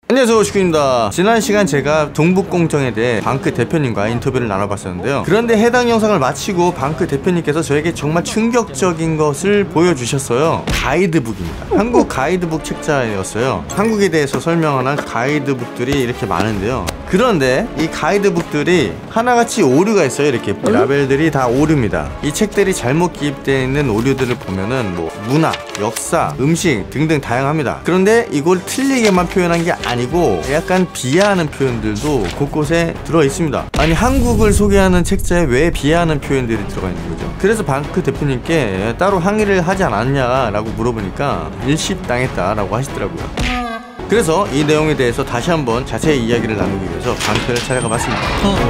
안녕하세요, 슈크입니다. 지난 시간 제가 동북공정에 대해 방크 대표님과 인터뷰를 나눠봤었는데요. 그런데 해당 영상을 마치고 방크 대표님께서 저에게 정말 충격적인 것을 보여주셨어요. 가이드북입니다. 한국 가이드북 책자였어요. 한국에 대해서 설명하는 가이드북들이 이렇게 많은데요. 그런데 이 가이드북들이 하나같이 오류가 있어요. 이렇게 라벨들이 다 오류입니다. 이 책들이 잘못 기입되어 있는 오류들을 보면은 뭐 문화, 역사, 음식 등등 다양합니다. 그런데 이걸 틀리게만 표현한 게 아니고 약간 비하하는 표현들도 곳곳에 들어있습니다. 아니, 한국을 소개하는 책자에 왜 비하하는 표현들이 들어가 있는 거죠? 그래서 방크 대표님께 따로 항의를 하지 않았냐라고 물어보니까 일십당했다라고 하시더라고요. 그래서 이 내용에 대해서 다시 한번 자세히 이야기를 나누기 위해서 방크를 찾아가 봤습니다.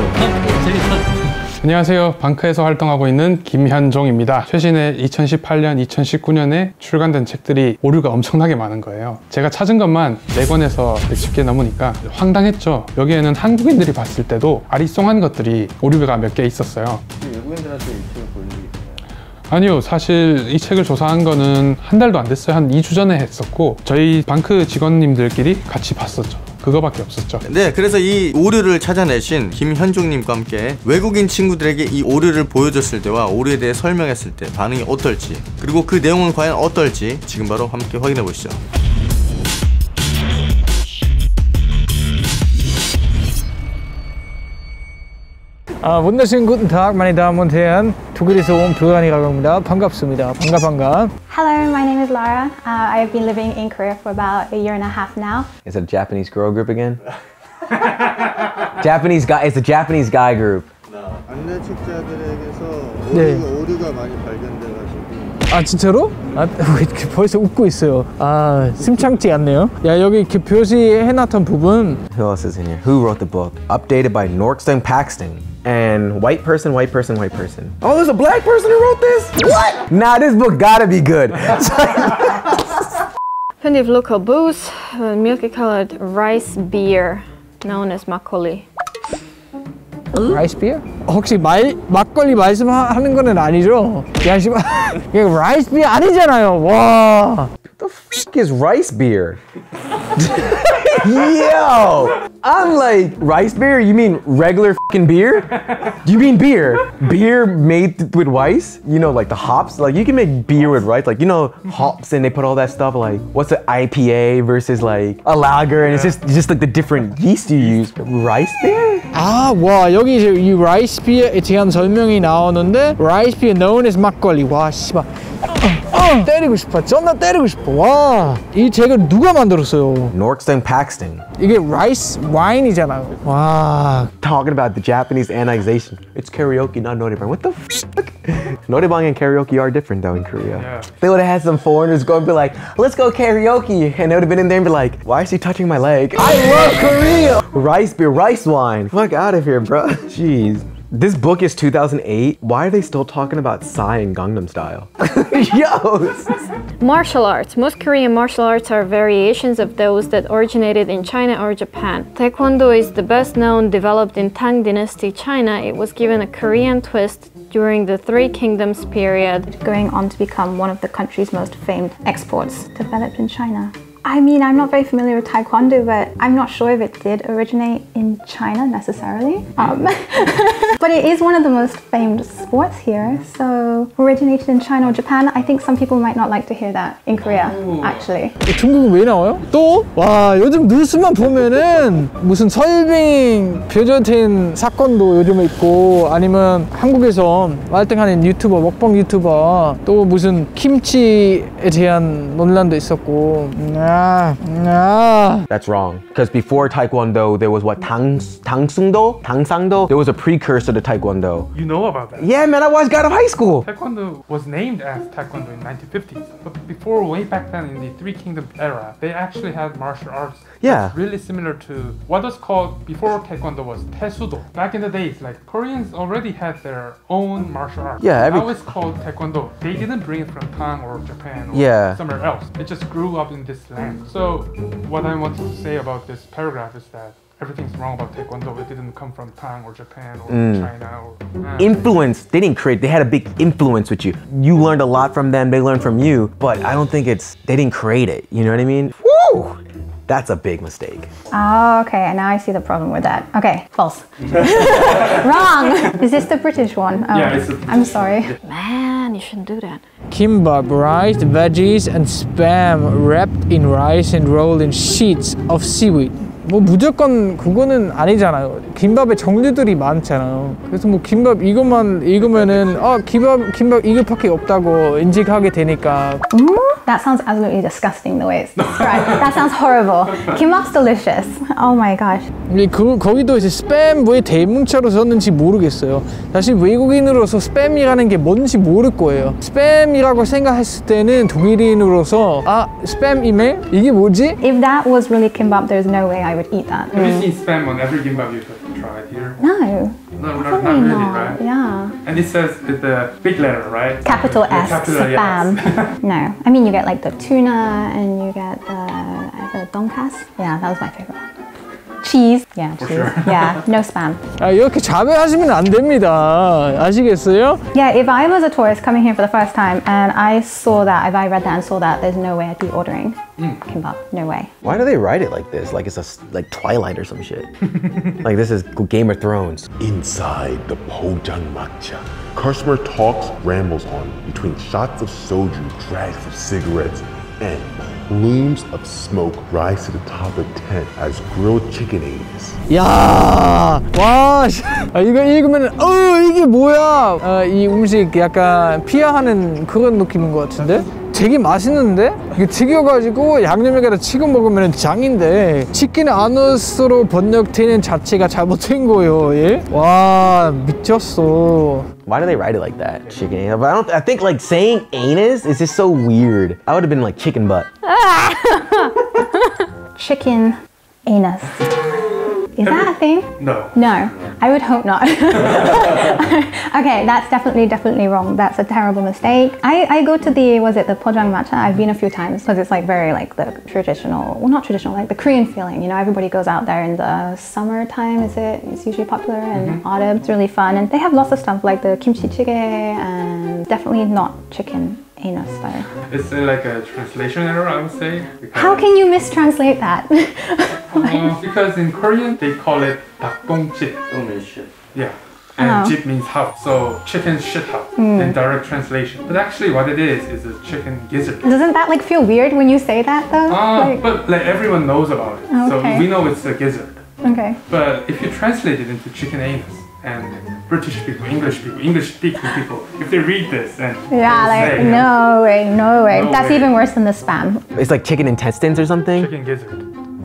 안녕하세요. 방크에서 활동하고 있는 김현종입니다. 최신에 2018년, 2019년에 출간된 책들이 오류가 엄청나게 많은 거예요. 제가 찾은 것만 4권에서 110개 넘으니까 황당했죠. 여기에는 한국인들이 봤을 때도 아리송한 것들이 오류가 몇 개 있었어요. 외국인들한테 이 책을 보여준 게 있나요? 아니요, 사실 이 책을 조사한 거는 한 달도 안 됐어요. 한 2주 전에 했었고 저희 방크 직원님들끼리 같이 봤었죠. 그거밖에 없었죠. 네, 그래서 이 오류를 찾아내신 김현종님과 함께 외국인 친구들에게 이 오류를 보여줬을 때와 오류에 대해 설명했을 때 반응이 어떨지, 그리고 그 내용은 과연 어떨지 지금 바로 함께 확인해 보시죠. wunderschönen guten Tag, meine Damen und Herren. 독일에서 온 불가니라고 합니다. 반갑습니다. 반가. Hello, my name is Lara. I have been living in Korea for about a year and a half now. Is it a Japanese girl group again? Japanese guy. It's a Japanese guy group. 안내 책자들에게서 오류가 많이 발견돼가지고. 아, 진짜로? 왜 이렇게 벌써 웃고 있어요? 심상치 않네요. 야, 여기 이렇게 표시해놨던 부분. Who else is in here? Who wrote the book? Updated by Norkston Paxton. And white person. Oh, there's a black person who wrote this? What? Nah, this book gotta be good. Plenty of local booze, milky colored rice beer known as makgeolli. 라이스 비어? 혹시 막걸리 말씀하는 거는 아니죠? 야, 씨발. 이게 라이스 비어 아니잖아요. 와. What the fuck is rice beer? Yo! I'm like, rice beer? You mean regular fucking beer? Do you mean beer? Beer made with rice? You know, like the hops? Like, you can make beer with rice. Like, you know, hops and they put all that stuff. Like, what's an IPA versus like a lager? And it's just like the different yeast you use. Rice beer? 와, 여기 이제 이 라이스 비어에 대한 설명이 나오는데 라이스 비어 known as 막걸리. 와, 씨발. 때리고 싶어. 존나 때리고 싶어. 와, 이 책을 누가 만들었어요? Norkston Paxton. 이게 라이스 와인이잖아요. 와. Talking about the Japanese annexation. It's karaoke, not noraebang. What the fuck? Noraebang and karaoke are different though in Korea. Yeah. They would have had some foreigners go and be like, let's go karaoke. And they would have been in there and be like, why is he touching my leg? I love Korea! Rice beer, rice wine. Fuck out of here, bro. Jeez. This book is 2008. Why are they still talking about Psy and Gangnam Style? Yo! Martial arts. Most Korean martial arts are variations of those that originated in China or Japan. Taekwondo is the best known, developed in Tang Dynasty China. It was given a Korean twist during the Three Kingdoms period. Going on to become one of the country's most famed exports developed in China. I mean, I'm not very familiar with Taekwondo, but I'm not sure if it did originate in China necessarily. But it is one of the most famed sports here. So originated in China or Japan, I think some people might not like to hear that in Korea, actually. 중국은 왜 나와요? 또? 와, 요즘 뉴스만 보면은 무슨 설빙 표절된 사건도 요즘에 있고, 아니면 한국에서 활동하는 유튜버, 먹방 유튜버, 또 무슨 김치에 대한 논란도 있었고. That's wrong. Because before Taekwondo, there was what? Tangsungdo? There was a precursor to Taekwondo. You know about that? Yeah, man, I watched God of High School. Taekwondo was named as Taekwondo in 1950s, but before, way back then in the Three Kingdoms era, they actually had martial arts. Yeah. That's really similar to what was called before Taekwondo was Taesudo. Back in the days, like Koreans already had their own martial arts. Yeah, now it's called Taekwondo. They didn't bring it from Tang or Japan or Yeah. somewhere else. It just grew up in this land. So what I wanted to say about this paragraph is that everything's wrong about Taekwondo. It didn't come from Tang or Japan or China or... Influence, they didn't create, they had a big influence with you. You learned a lot from them, they learned from you, but I don't think they didn't create it, you know what I mean? Woo! That's a big mistake. Oh, okay, and now I see the problem with that. Okay, false. Wrong! Is this the British one? Oh, Yeah, it's the I'm sorry. Man, you shouldn't do that. Kimbap, rice, veggies, and spam wrapped in rice and rolled in sheets of seaweed. 뭐 무조건 그거는 아니잖아요. 김밥에 종류들이 많잖아요. 그래서 뭐 김밥 이것만 읽으면은 김밥 이것밖에 없다고 인식하게 되니까. That sounds absolutely disgusting the way it's described. That sounds horrible. Kimbap's delicious. Oh my gosh. 거기도 이제 스팸 왜 대문자로 썼는지 모르겠어요. 사실 외국인으로서 스팸이라는 게 뭔지 모를 거예요. 스팸이라고 생각했을 때는 동일인으로서 스팸 이메일? 이게 뭐지? If that was really kimbap, there's no way I would eat that. Have you seen spam on every gimbap you've tried here? No. No, not Probably really, not. right? Yeah. And it says with the big letter, right? Capital Yeah, S, capital, spam. yes. No. I mean, you get like the tuna and you get the donkas. Yeah, that was my favorite one. Cheese. Yeah, cheese. sure. Yeah, no spam. 이렇게 자배하시면 안 됩니다. 아시겠어요? Yeah, if I was a tourist coming here for the first time and I saw that, if I read that and saw that, there's no way I'd be ordering kimbap. No way. Why do they write it like this? Like it's like Twilight or some shit. Like this is Game of Thrones. Inside the Pojangmakcha, customer talks rambles on between shots of soju, drags of cigarettes, and plumes of smoke rise to the top of the tent as grilled chicken anus. 야, 와, 이거 읽으면 이게 뭐야? 이 음식 약간 피하하는 그런 느낌인 것 같은데? 되게 맛있는데? 이게 튀겨가지고 양념에다가 치고 먹으면 짱인데 치킨 아너스로 번역되는 자체가 잘못된 거예요. 예? 와, 미쳤어. Why do they write it like that? Chicken anus. But I think like saying anus is just so weird. I would have been like chicken butt. Chicken anus. Is that a thing? No. No, I would hope not. Okay, that's definitely wrong. That's a terrible mistake. I go to the Pojangmatcha? I've been a few times because it's like very like the traditional, well not traditional, like the Korean feeling. You know, everybody goes out there in the summertime, it's usually popular, and autumn. It's really fun. And they have lots of stuff like the kimchi jjigae and definitely not chicken anus though. It's like a translation error, I would say. How can you mistranslate that? Because in Korean, they call it 닭똥집. Yeah. And jip means house. So chicken shit house in direct translation. But actually what it is a chicken gizzard. Doesn't that like feel weird when you say that though? But like everyone knows about it. Okay. So we know it's a gizzard. Okay. But if you translate it into chicken anus, and British people, English speaking people, if they read this and Yeah, like say, no way. No That's way. even worse than the spam. It's like chicken intestines or something. chicken gizzard.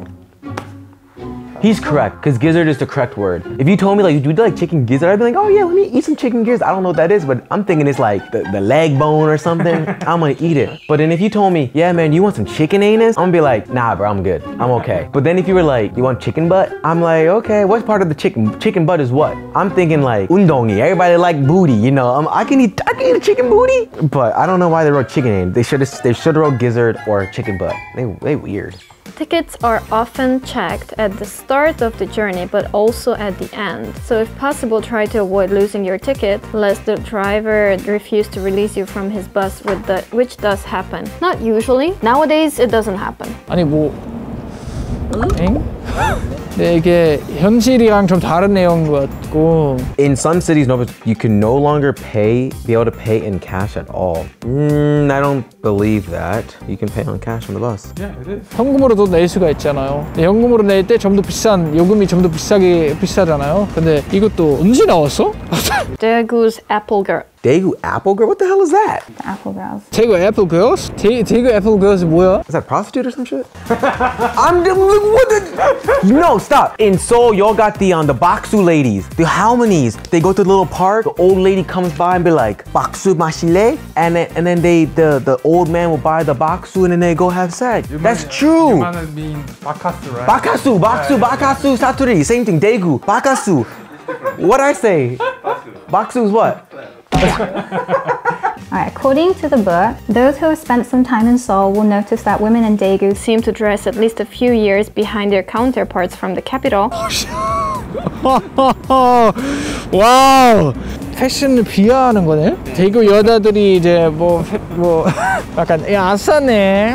He's correct, because gizzard is the correct word. If you told me like, do you like chicken gizzard? I'd be like, oh yeah, let me eat some chicken gizzard. I don't know what that is, but I'm thinking it's like the leg bone or something. I'm gonna eat it. But then if you told me, yeah man, you want some chicken anus? I'm gonna be like, nah bro, I'm good, I'm okay. But then if you were like, you want chicken butt? I'm like, okay, what part of the chicken butt is what? I'm thinking like, undongi, everybody like booty, you know? I can eat a chicken booty, but I don't know why they wrote chicken anus. They should have wrote gizzard or chicken butt. They weird. Tickets are often checked at the start of the journey, but also at the end. So if possible, try to avoid losing your ticket, lest the driver refuse to release you from his bus, which does happen. Not usually. Nowadays, it doesn't happen. 아니 뭐 엥? 네, 이게 현실이랑 좀 다른 내용인 것 같고 In some cities, you can no longer be able to pay in cash at all. I don't believe that. You can pay on cash on the bus. Yeah, it is. 현금으로도 낼 수가 있잖아요. 현금으로 낼 때 좀 더 비싼 요금이 좀 더 비싸잖아요. 근데 이것도 언제 나왔어? Daegu's Apple Girl. Daegu Apple Girl? What the hell is that? The Apple Girls. 대구 애플 girls? 대구 애플 girls 뭐야? Is that prostitute or some shit? What the? No, stop. In Seoul, y'all got the baksu ladies, the halmonies. They go to the little park. The old lady comes by and be like, "Baksu ma실래?" And then the old man will buy the baksu and then they go have sex. That's true. You might mean bakasu, right? Bakasu, saturi. Same thing. Daegu, bakasu. What I say? Baksu is what? Alright, according to the book, those who have spent some time in Seoul will notice that women in Daegu Seem to dress at least a few years behind their counterparts from the capital. 와우. 패션을 비하하는 거네. 대구 여자들이 이제 뭐 약간 아싸네.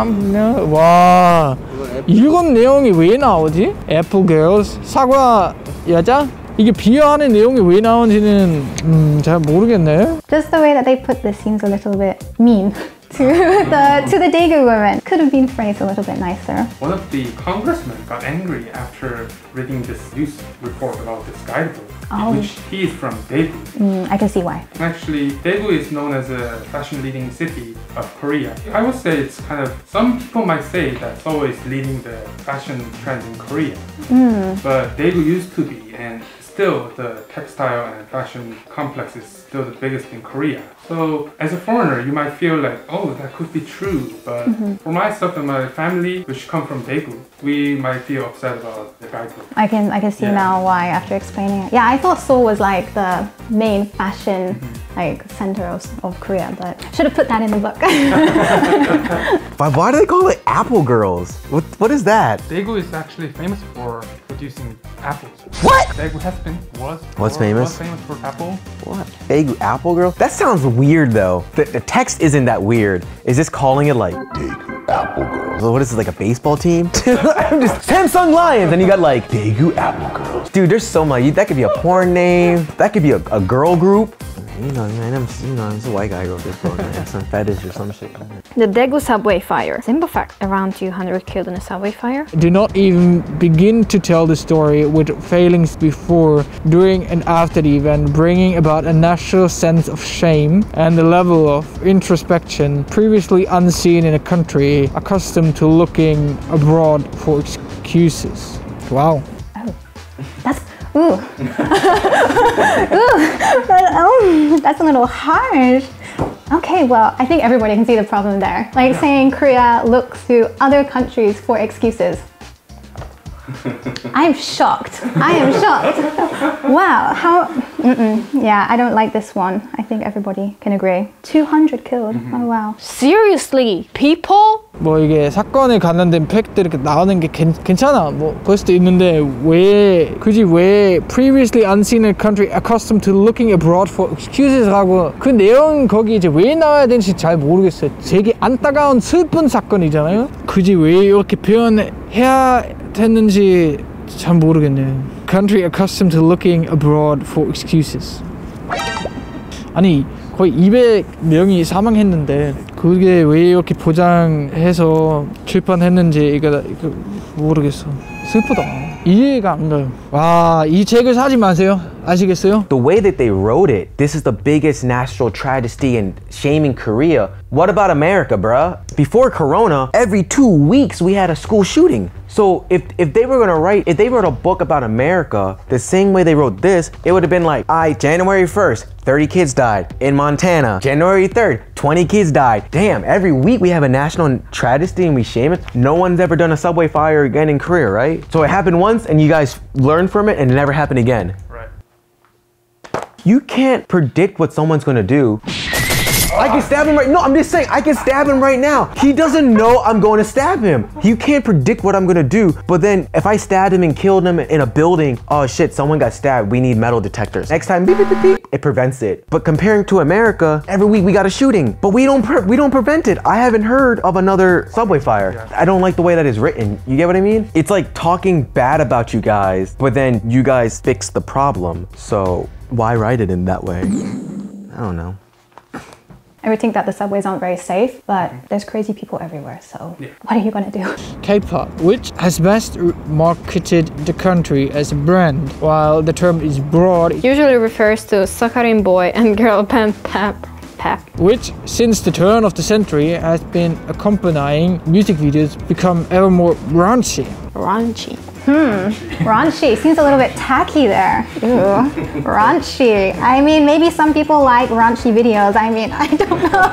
와, 이건 내용이 왜 나오지? Apple Girls, 사과 여자? 이게 비하하는 내용이 왜 나오는지는 잘 모르겠네. Just the way that they put this seems a little bit mean to the Daegu women. Could have been phrased a little bit nicer. One of the congressmen got angry after reading this news report about this guidebook, which he is from Daegu. I can see why. Actually, Daegu is known as a fashion leading city of Korea. I would say it's kind of, some people might say that Seoul is leading the fashion trends in Korea. But Daegu used to be, and still the textile and fashion complex is still the biggest in Korea. So as a foreigner, you might feel like, oh, that could be true. But for myself and my family, which come from Daegu, we might feel upset about the guidebook. I can see now why after explaining it. Yeah, I thought Seoul was like the main fashion like center of Korea, but should have put that in the book. But why do they call it Apple Girls? What is that? Daegu is actually famous for producing apples. What? Daegu has been, was famous? famous for apple. What? Daegu Apple Girl? That sounds weird though. The text isn't that weird. Is this calling it like Daegu Apple Girls. So what is it, like a baseball team? I'm just Samsung Lions, and you got like Daegu Apple Girls. dude, there's so much. That could be a porn name. That could be a girl group. You know, man, it's a white guy who wrote this book, man. Some fetish or some shit. The Daegu subway fire. Simple fact, around 200 killed in a subway fire. Do not even begin to tell the story with failings before, during and after the event, bringing about a natural sense of shame and a level of introspection previously unseen in a country accustomed to looking abroad for excuses. Wow. That's ooh. That's a little harsh. Okay, well, I think everybody can see the problem there. Like saying Korea looks to other countries for excuses. I'm shocked. I am shocked. Wow, how... Yeah, I don't like this one. I think everybody can agree. 200 killed. Oh, wow. Seriously, people? 뭐 이게 사건에 관련된 팩트들이 이렇게 나오는 게 괜찮아. 뭐 그럴 수도 있는데 왜 previously unseen in a country accustomed to looking abroad for excuses라고 그 내용 거기 이제 왜 나와야 되는지 잘 모르겠어요. 되게 안타까운 슬픈 사건이잖아요. 굳이 왜 이렇게 표현해야 됐는지 잘 모르겠네요. Country accustomed to looking abroad for excuses. 아니 거의 200명이 사망했는데 그게 왜 이렇게 보장해서 출판했는지 이거 모르겠어. 슬프다. 이해가 안 가요. 와, 이 책을 사지 마세요. 아시겠어요? The way that they wrote it, this is the biggest national tragedy and shame in Korea. What about America, bruh? Before Corona, every 2 weeks we had a school shooting. So if they wrote a book about America, the same way they wrote this, it would have been like, January 1st, 30 kids died in Montana. January 3rd, 20 kids died. Damn, every week we have a national tragedy and we shame it. No one's ever done a subway fire again in Korea, right? So it happened once and you guys learned from it and it never happened again. Right. You can't predict what someone's gonna do. I can stab him right now. No, I'm just saying, I can stab him right now. He doesn't know I'm going to stab him. You can't predict what I'm gonna do. But then if I stabbed him and killed him in a building, oh shit, someone got stabbed. We need metal detectors. Next time, beep, beep, beep, beep, it prevents it. But comparing to America, every week we got a shooting, but we don't prevent it. I haven't heard of another subway fire. Yeah. I don't like the way that is written. You get what I mean? It's like talking bad about you guys, but then you guys fix the problem. So why write it in that way? I don't know. I would think that the subways aren't very safe, but there's crazy people everywhere, so what are you gonna do? K-pop, which has best marketed the country as a brand, while the term is broad, Usually refers to Sakharin boy and girl band Pep. which since the turn of the century has been accompanying music videos become ever more raunchy. Raunchy. Raunchy seems a little bit tacky there. Ooh, raunchy. I mean, maybe some people like raunchy videos. I mean, I don't know.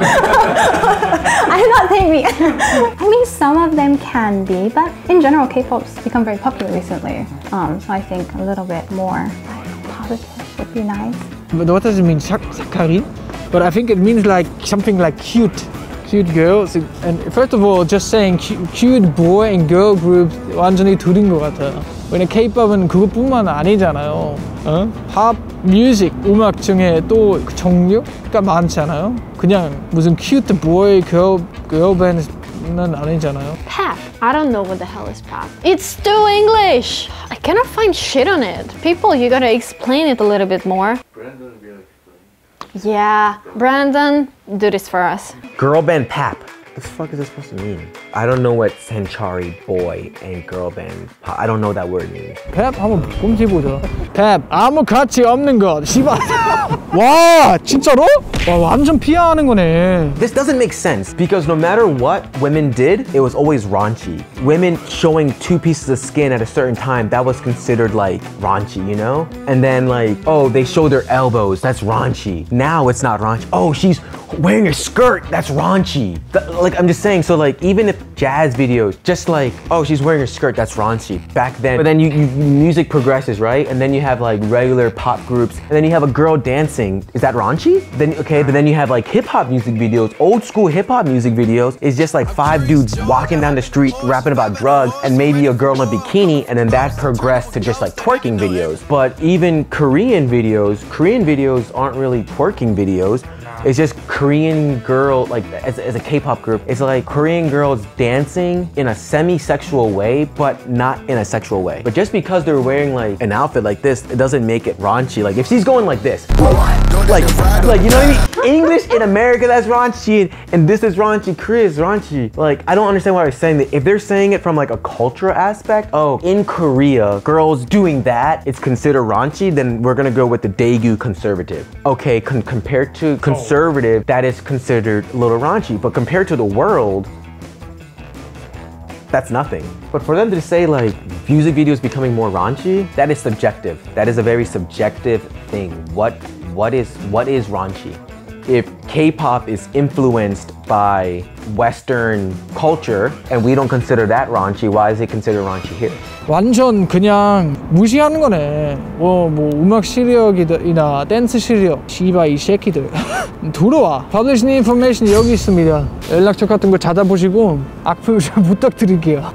I'm not saying I mean, some of them can be, but in general, K-pop's become very popular recently. So I think a little bit more positive would be nice. But what does it mean, Sakharin? But I think it means like something like cute. cute girls. And first of all, just saying cute boy and girl groups 완전히 둘인 것 같아요. 왜냐 K-pop은 그것뿐만 아니잖아요. 팝, 뮤직, 음악 중에 또 그 종류가 많잖아요. 그냥 무슨 cute boy, girl band는 아니잖아요. Pap. I don't know what the hell is pap. It's still English. I cannot find shit on it. People, you gotta explain it a little bit more. Yeah, Brandon, do this for us. Girl band pap. What the fuck is this supposed to mean? I don't know what Sanchari boy and girl band pop. I don't know what that word means. 펩 한번 꼼지보자. 펩 아무 가치 없는 것. 씨발. 와 진짜로? 와 완전 피하는 거네. This doesn't make sense because no matter what women did, it was always raunchy. Women showing 2 pieces of skin at a certain time, that was considered like raunchy, you know? And then like, oh, they show their elbows, that's raunchy. Now it's not raunchy. Oh, she's wearing a skirt, that's raunchy. Like I'm just saying, so like even if jazz videos, just like, oh, she's wearing a skirt, that's raunchy. Back then, but then music progresses, right? And then you have like regular pop groups, and then you have a girl dancing. Is that raunchy? Then okay, but then you have like hip hop music videos, old school hip hop music videos. It's just like 5 dudes walking down the street rapping about drugs, and maybe a girl in a bikini, and then that progressed to just like twerking videos. But even Korean videos aren't really twerking videos. It's just Korean girl, like as a K-pop group, it's like Korean girls dancing in a semi-sexual way, but not in a sexual way. But just because they're wearing like an outfit like this, it doesn't make it raunchy. Like if she's going like this, like you know what I mean? English in America, that's raunchy, and this is raunchy, Korea is raunchy. Like I don't understand why they're saying that. If they're saying it from like a cultural aspect, oh, in Korea, girls doing that, it's considered raunchy, then we're gonna go with the Daegu conservative. Okay, compared to conservative, that is considered a little raunchy, but compared to the world, that's nothing. But for them to say like music videos becoming more raunchy, that is subjective. That is a very subjective thing. What is raunchy? If K-pop is influenced by Western culture and we don't consider that raunchy, why is it considered raunchy here? 완전 그냥 무시하는 거네. 뭐 음악 실력이나 댄스 실력. 씨발 이 새끼들. 들어와. Publishing information 여기 있습니다. 연락처 같은 거 찾아보시고 악플 좀 부탁드릴게요.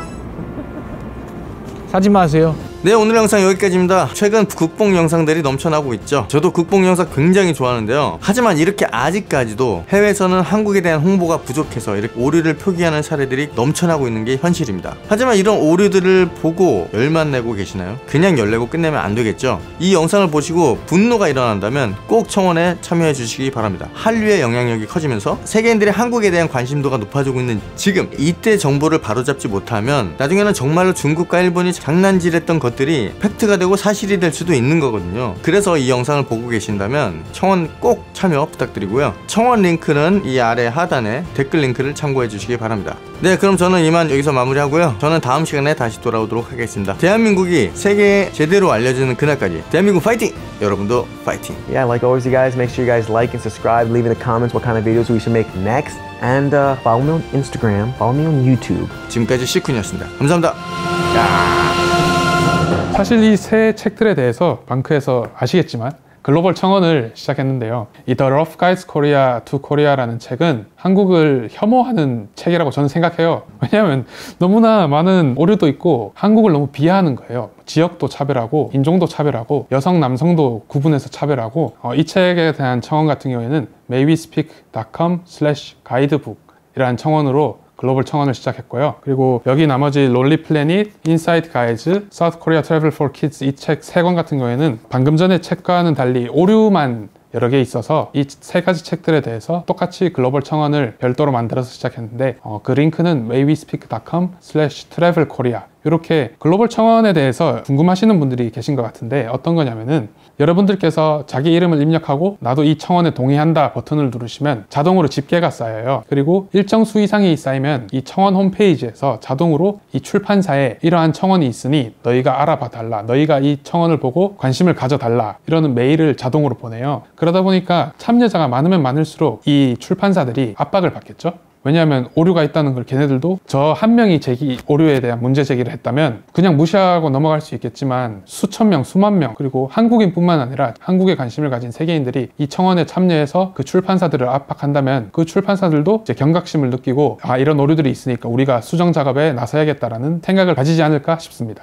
사지 마세요. 네, 오늘 영상 여기까지입니다. 최근 국뽕 영상들이 넘쳐나고 있죠. 저도 국뽕 영상 굉장히 좋아하는데요. 하지만 이렇게 아직까지도 해외에서는 한국에 대한 홍보가 부족해서 이렇게 오류를 표기하는 사례들이 넘쳐나고 있는 게 현실입니다. 하지만 이런 오류들을 보고 열만 내고 계시나요? 그냥 열내고 끝내면 안 되겠죠. 이 영상을 보시고 분노가 일어난다면 꼭 청원에 참여해 주시기 바랍니다. 한류의 영향력이 커지면서 세계인들의 한국에 대한 관심도가 높아지고 있는 지금, 이때 정보를 바로잡지 못하면 나중에는 정말로 중국과 일본이 장난질했던 것들이 팩트가 되고 사실이 될 수도 있는 거거든요. 그래서 이 영상을 보고 계신다면 청원 꼭 참여 부탁드리고요. 청원 링크는 이 아래 하단에 댓글 링크를 참고해 주시기 바랍니다. 네, 그럼 저는 이만 여기서 마무리하고요. 저는 다음 시간에 다시 돌아오도록 하겠습니다. 대한민국이 세계에 제대로 알려지는 그날까지 대한민국 파이팅! 여러분도 파이팅! Yeah, like always, you guys, make sure you guys like and subscribe, leave in the comments what kind of videos we should make next, and follow me on Instagram, follow me on YouTube. 지금까지 시쿤이었습니다. 감사합니다. 사실 이 새 책들에 대해서 방크에서 아시겠지만 글로벌 청원을 시작했는데요. 이 The Rough Guides Korea to Korea라는 책은 한국을 혐오하는 책이라고 저는 생각해요. 왜냐하면 너무나 많은 오류도 있고 한국을 너무 비하하는 거예요. 지역도 차별하고 인종도 차별하고 여성 남성도 구분해서 차별하고 이 책에 대한 청원 같은 경우에는 maybespeak.com/guidebook 이라는 청원으로 글로벌 청원을 시작했고요. 그리고 여기 나머지 롤리 플래닛, 인사이드 가이즈, 사우스 코리아 트래블 포 키즈 이 책 3권 같은 경우에는 방금 전에 책과는 달리 오류만 여러 개 있어서 이 3가지 책들에 대해서 똑같이 글로벌 청원을 별도로 만들어서 시작했는데 그 링크는 maybespeak.com/travelkorea 이렇게 글로벌 청원에 대해서 궁금하시는 분들이 계신 것 같은데 어떤 거냐면은 여러분들께서 자기 이름을 입력하고 나도 이 청원에 동의한다 버튼을 누르시면 자동으로 집계가 쌓여요. 그리고 일정 수 이상이 쌓이면 이 청원 홈페이지에서 자동으로 이 출판사에 이러한 청원이 있으니 너희가 알아봐 달라, 너희가 이 청원을 보고 관심을 가져달라 이러는 메일을 자동으로 보내요. 그러다 보니까 참여자가 많으면 많을수록 이 출판사들이 압박을 받겠죠. 왜냐하면 오류가 있다는 걸 걔네들도 저 한 명이 오류에 대한 문제 제기를 했다면 그냥 무시하고 넘어갈 수 있겠지만 수천 명, 수만 명, 그리고 한국인뿐만 아니라 한국에 관심을 가진 세계인들이 이 청원에 참여해서 그 출판사들을 압박한다면 그 출판사들도 이제 경각심을 느끼고 아, 이런 오류들이 있으니까 우리가 수정 작업에 나서야겠다라는 생각을 가지지 않을까 싶습니다.